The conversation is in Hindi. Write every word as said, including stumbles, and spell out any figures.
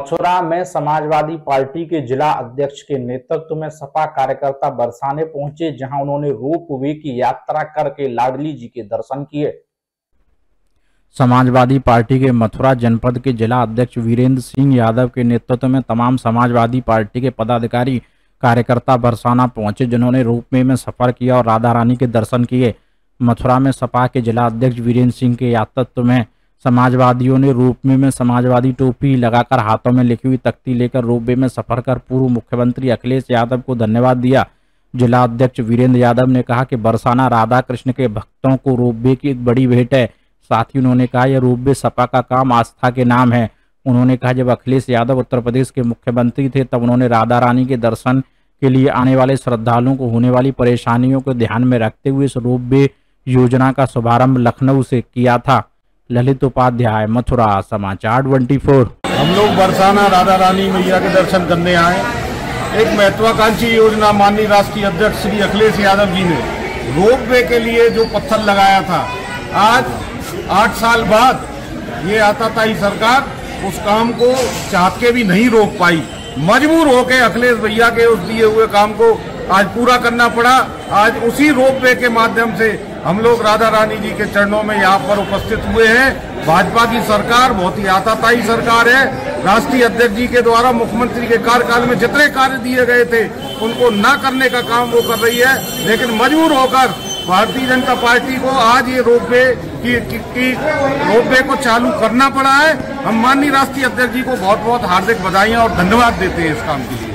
मथुरा में समाजवादी पार्टी के जिला अध्यक्ष के नेतृत्व में सपा कार्यकर्ता बरसाने पहुंचे, जहां उन्होंने रोप वे की यात्रा करके लाडली जी के दर्शन किए। समाजवादी पार्टी के मथुरा जनपद के जिला अध्यक्ष वीरेंद्र सिंह यादव के नेतृत्व में तमाम समाजवादी पार्टी के पदाधिकारी कार्यकर्ता बरसाना पहुंचे, जिन्होंने रोप वे में सफर किया और राधा रानी के दर्शन किए। मथुरा में सपा के जिला अध्यक्ष वीरेंद्र सिंह के नेतृत्व में समाजवादियों ने रोप वे में समाजवादी टोपी लगाकर हाथों में लिखी हुई तख्ती लेकर रोप वे में सफर कर पूर्व मुख्यमंत्री अखिलेश यादव को धन्यवाद दिया। जिला अध्यक्ष वीरेंद्र यादव ने कहा कि बरसाना राधा कृष्ण के भक्तों को रोप वे की एक बड़ी भेंट है। साथ ही उन्होंने कहा यह रोप वे सपा का काम आस्था के नाम है। उन्होंने कहा जब अखिलेश यादव उत्तर प्रदेश के मुख्यमंत्री थे तब उन्होंने राधा रानी के दर्शन के लिए आने वाले श्रद्धालुओं को होने वाली परेशानियों को ध्यान में रखते हुए इस रोप वे योजना का शुभारंभ लखनऊ से किया था। ललित उपाध्याय, मथुरा समाचार चौबीस। हम लोग बरसाना राधा रानी मैया के दर्शन करने आए। एक महत्वाकांक्षी योजना माननीय राष्ट्रीय अध्यक्ष श्री अखिलेश यादव जी ने रोप वे के लिए जो पत्थर लगाया था, आज आठ साल बाद ये आताताई सरकार उस काम को चाह के भी नहीं रोक पाई। मजबूर होकर अखिलेश भैया के उस दिए हुए काम को आज पूरा करना पड़ा। आज उसी रोप वे के माध्यम से हम लोग राधा रानी जी के चरणों में यहाँ पर उपस्थित हुए हैं। भाजपा की सरकार बहुत ही आताताई सरकार है। राष्ट्रीय अध्यक्ष जी के द्वारा मुख्यमंत्री के कार्यकाल में जितने कार्य दिए गए थे उनको न करने का काम वो कर रही है, लेकिन मजबूर होकर भारतीय जनता पार्टी को आज ये रोप वे की, की, की रोप वे को चालू करना पड़ा है। हम माननीय राष्ट्रीय अध्यक्ष जी को बहुत बहुत हार्दिक बधाइयां और धन्यवाद देते हैं इस काम के लिए।